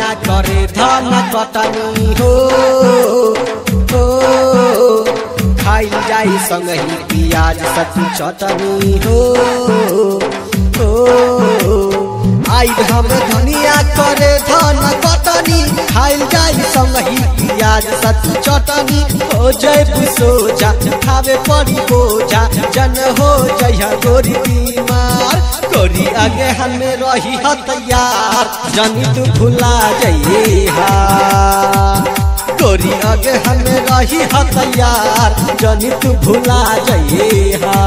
धनिया करे धन कटनी हो खाई जाई संगही पियाज सतु चटनी हो आई हम धनिया करे धन कटनी खाई जाई संगही पियाज सतु चटनी हो जय सोजा खावे पड़ी बोझा जन हो जया गोरी बीमार गोरी आगे हमें रही तैयार जनी तू भुला जइहा गोरी आगे हमें रही तैयार जनी तू भुला जइहा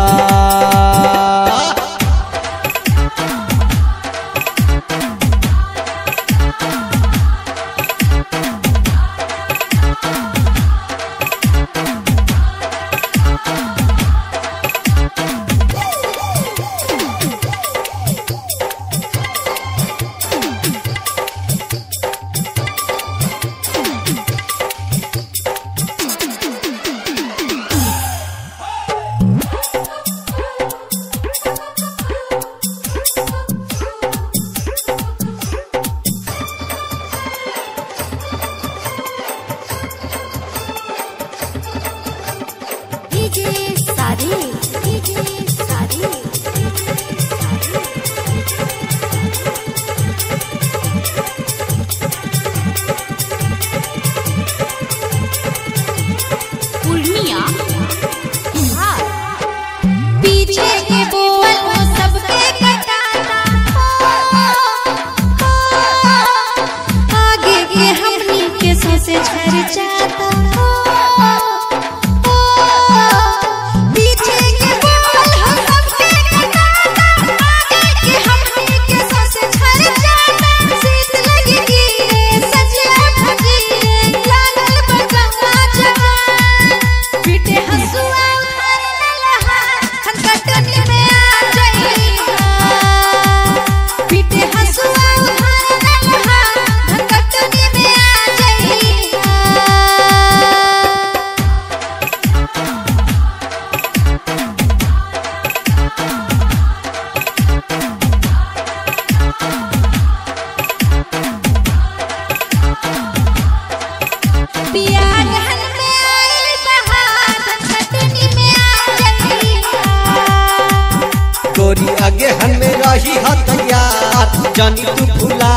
गोरी आगे हमें रही तैयार जानी तू भुला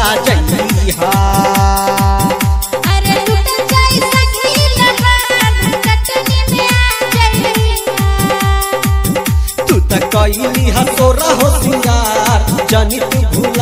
जइहा अरे लुट जाई सखी लहार चटनी में आ जइहा तू त कइली हसोरा हो सिंगार जानी तू भुला